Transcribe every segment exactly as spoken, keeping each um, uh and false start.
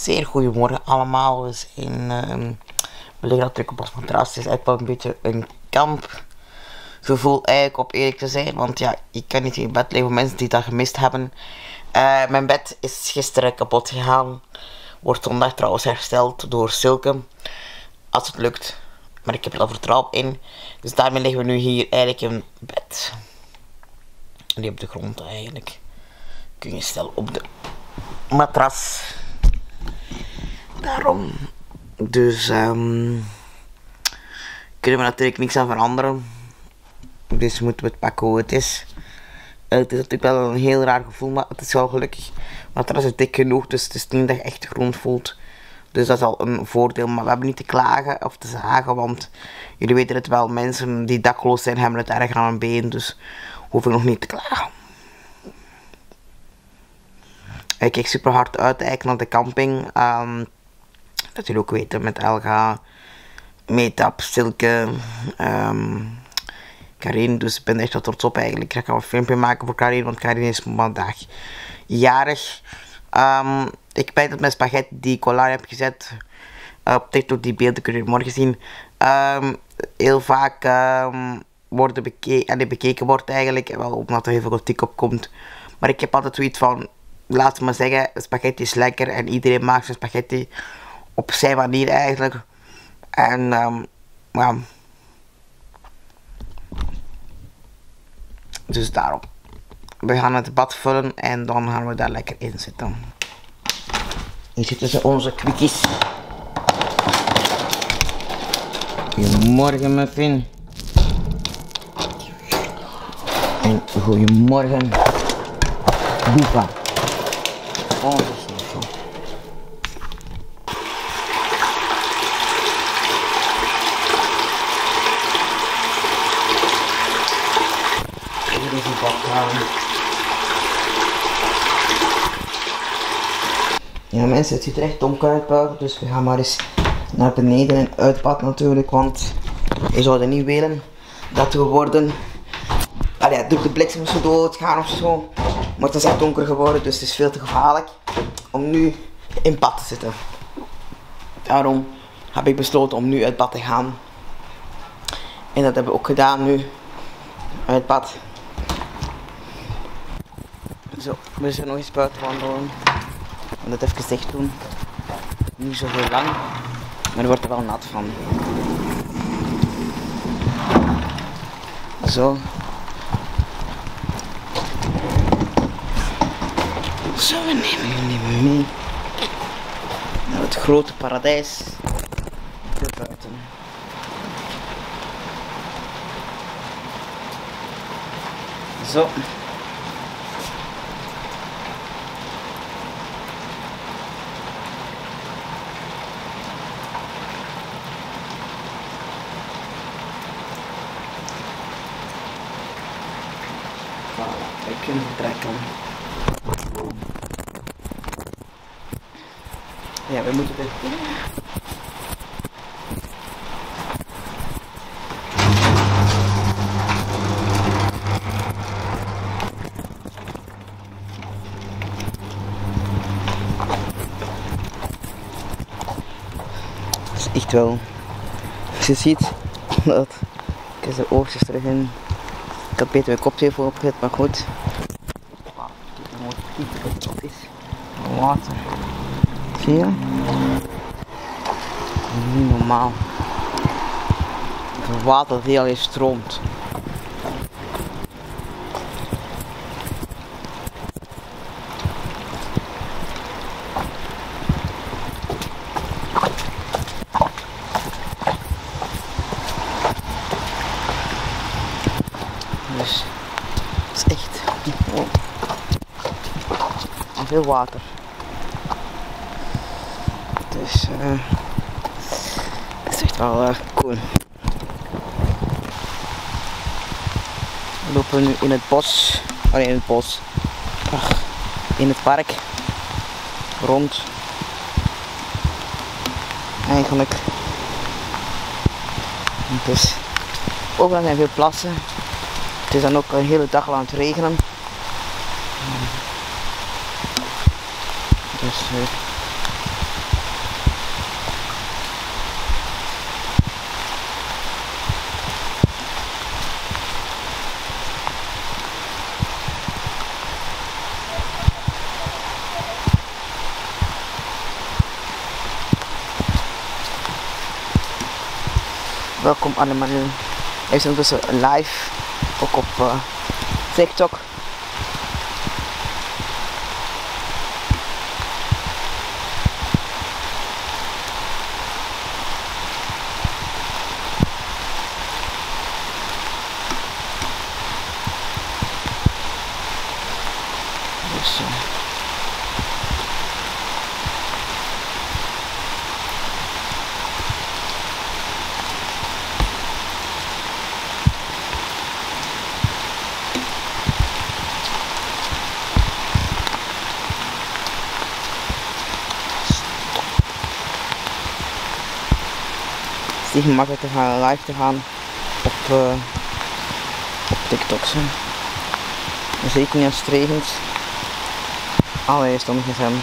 zeer goedemorgen allemaal. We zijn, uh, we liggen natuurlijk op ons matras. Het is eigenlijk wel een beetje een kampgevoel eigenlijk, op eerlijk te zijn. Want ja, je kan niet in bed liggen voor mensen die dat gemist hebben. Uh, mijn bed is gisteren kapot gegaan. Wordt zondag trouwens hersteld door Silke. Als het lukt. Maar ik heb er al vertrouwen in. Dus daarmee liggen we nu hier eigenlijk in bed. Die op de grond eigenlijk. Kun je stellen op de matras. Daarom. Dus um, kunnen we natuurlijk niks aan veranderen. Dus moeten we het pakken hoe het is. Uh, het is natuurlijk wel een heel raar gevoel, maar het is wel gelukkig. Het matras is dik genoeg, dus het is niet dat je echt grond voelt. Dus dat is al een voordeel. Maar we hebben niet te klagen of te zagen, want jullie weten het wel, mensen die dakloos zijn hebben het erg aan hun been. Dus hoef ik nog niet te klagen. Ik kijk super hard uit eigenlijk naar de camping. Um, dat jullie ook weten met Elga, Meetap, Silke, um, Karin. Dus ik ben er echt wel trots op eigenlijk. Ik ga een filmpje maken voor Karin, want Karin is vandaag jarig. Um, ik ben dat mijn spaghetti die ik online heb gezet uh, op TikTok, die beelden kunnen jullie morgen zien. Um, heel vaak um, worden beke en bekeken wordt eigenlijk, wel omdat er heel veel kritiek op komt. Maar ik heb altijd zoiets van, laat me maar zeggen, spaghetti is lekker en iedereen maakt zijn spaghetti op zijn manier eigenlijk. En um, ja. Dus daarom. We gaan het bad vullen en dan gaan we daar lekker in zitten. Hier zitten ze, onze quickies. Goedemorgen Muffin. En goedemorgen Boepa. Onze snoesje. Hier is een badkamer. Ja mensen, het ziet er echt donker uit buiten, dus we gaan maar eens naar beneden en uit bad natuurlijk, want je zou niet willen dat we worden, allee, door de bliksem zo doodgaan of zo. Maar het is echt donker geworden, dus het is veel te gevaarlijk om nu in bad te zitten. Daarom heb ik besloten om nu uit bad te gaan. En dat hebben we ook gedaan nu, uit bad. Zo, we zijn nog eens buiten wandelen. Ik ga dat even dicht doen. Niet zo heel lang, maar er wordt er wel nat van. Zo. Zo, we nemen we nemen mee naar het grote paradijs hier buiten. Zo. Voilà, wij kunnen vertrekken. Ja, we moeten dit doen. Het is echt wel, als je ziet dat, ik is de oogstjes terug in. Ik had beter mijn koptelefoon opgezet, maar goed. Kijk is water. Zie je? Niet normaal. Het water dat heel eens stroomt. Dus het is echt oh, veel water. Dus uh, het is echt wel uh, cool. We lopen nu in het bos, oh nee, in het bos, ach, in het park, rond, eigenlijk. Dus overal zijn veel plassen. Het is dan ook een hele dag lang aan het regenen. Dus uh, Welkom allemaal. Hij is ondertussen live, ook op uh, TikTok. Dus, uh, het is niet gemakkelijk te gaan live te gaan op, uh, op TikTok. Zo. Zeker niet als het regent. Allereerst om gsm.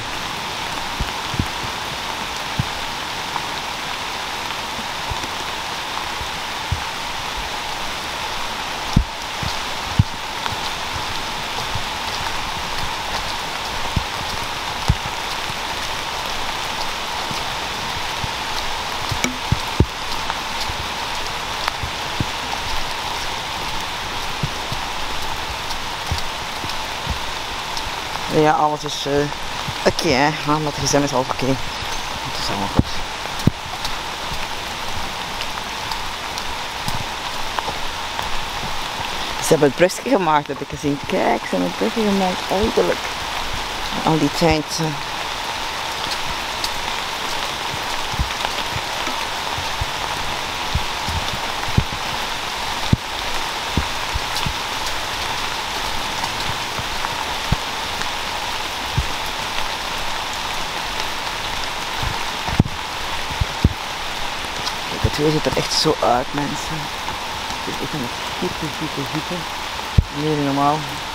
Ja, alles is uh, oké, okay, hè. Maar met de gsm is alles oké. Okay. Het is allemaal goed. Ze hebben het brugje gemaakt, heb ik gezien. Kijk, ze hebben het brugje gemaakt, eindelijk. Al die tijd. Uh. Het weer ziet er echt zo uit, mensen. Het is echt een hyper, hyper, hyper. Nee, normaal.